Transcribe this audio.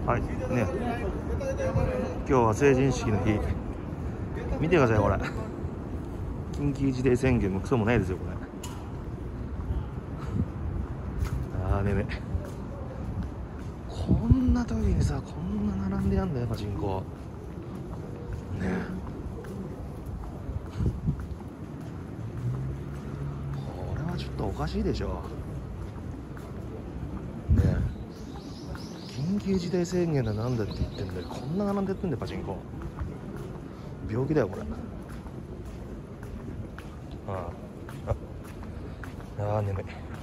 はいね、今日は成人式の日。見てくださいこれ、緊急事態宣言もクソもないですよこれ。眠い。こんな時にさ、こんな並んでやんだよパチンコね。これはちょっとおかしいでしょね。緊急事態宣言だなんだって言ってんだよ。こんな並んでやってんだよパチンコ。病気だよこれ。眠い。